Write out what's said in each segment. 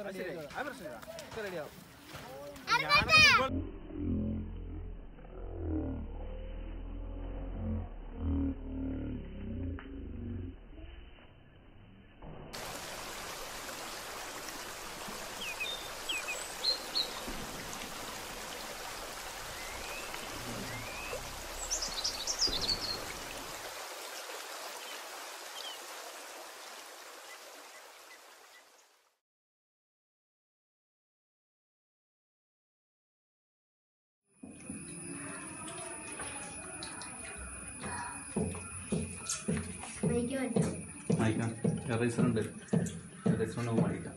വായിക്കാം റൈസറുണ്ട് റൈസറുണ്ട് വായിക്കാം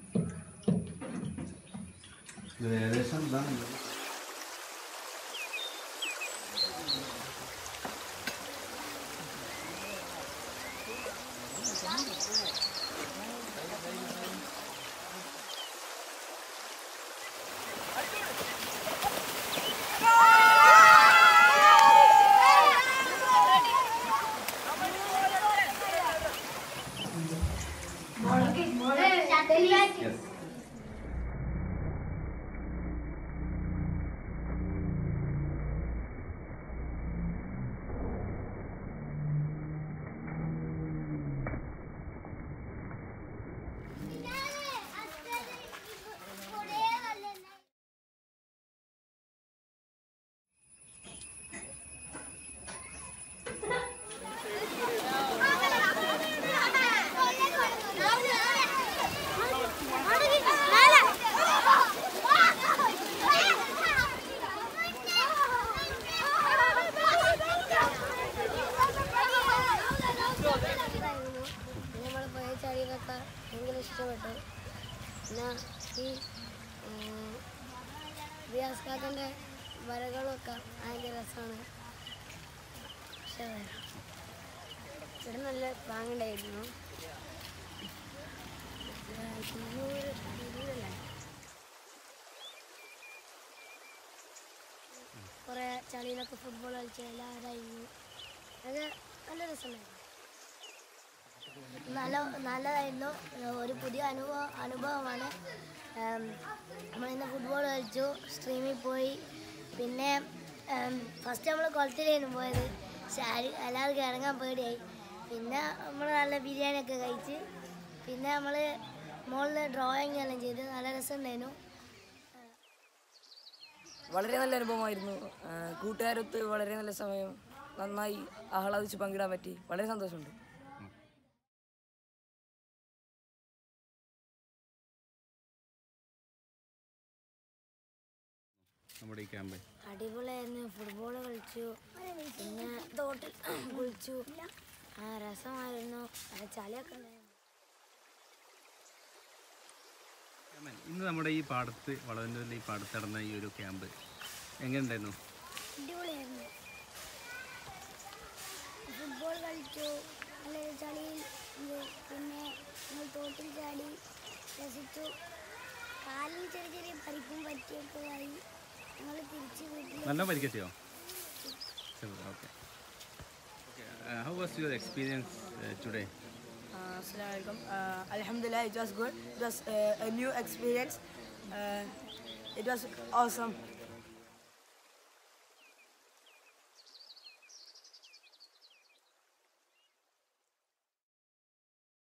ഇത് ഏകദേശം ഇതാണല്ലോ Yes. ഇഷ്ടപ്പെട്ടു. പിന്നെ ഈ റിയാസ്കാക്കൻ്റെ വരകളൊക്കെ ഭയങ്കര രസമാണ്. ഇവിടെ നല്ല പാങ്ങുണ്ടായിരുന്നു. കുറേ ചളിയിലൊക്കെ ഫുട്ബോൾ കളിച്ച എല്ലാവരായിരുന്നു. അത് നല്ല രസമുണ്ടായിരുന്നു. നല്ലതായിരുന്നു. ഒരു പുതിയ അനുഭവമാണ്. നമ്മളിന്ന് ഫുട്ബോൾ കളിച്ചു, സ്ട്രീമിൽ പോയി. പിന്നെ ഫസ്റ്റ് നമ്മൾ കുളത്തിലായിരുന്നു പോയത്. എല്ലാവർക്കും ഇറങ്ങാൻ പേടിയായി. പിന്നെ നമ്മൾ നല്ല ബിരിയാണിയൊക്കെ കഴിച്ച് പിന്നെ നമ്മൾ മുകളിൽ ഡ്രോയിങ് എല്ലാം ചെയ്ത് നല്ല രസമുണ്ടായിരുന്നു. വളരെ നല്ല അനുഭവമായിരുന്നു. കൂട്ടുകാരൊത്ത് വളരെ നല്ല സമയം നന്നായി ആഹ്ലാദിച്ച് പങ്കിടാൻ പറ്റി. വളരെ സന്തോഷമുണ്ട്. നമ്മുടെ ഈ ക്യാമ്പ് അടിപൊളിയായിരുന്നു. ഫുട്ബോൾ കളിച്ചു, പിന്നെ തോട്ടിൽ കുളിച്ചു. രസമായിരുന്നു. ചളിയൊക്കെ ഉണ്ടായിരുന്നു. ഇന്ന് നമ്മുടെ ഈ പാടത്ത് വളവിൻ്റെ ഈ പാടത്ത് നടന്ന ഈ ഒരു ക്യാമ്പ് എങ്ങനെയുണ്ടായിരുന്നു? അടിപൊളിയായിരുന്നു. ഫുട്ബോൾ കളിച്ചു, നല്ല ചളിയിൽ പിന്നെ നമ്മൾ തോട്ടിൽ ചാടി രസിച്ചു. കാലിൽ ചെറിയ ചെറിയ പരിക്കും പറ്റിയൊക്കെ ആയി. ഞങ്ങൾ തിരിച്ച് വീട്ടിൽ നല്ല പരിക്കറ്റിയോ? Okay. How was your experience today? Assalamualaikum. Alhamdulillah, it was good. It was a new experience. It was awesome.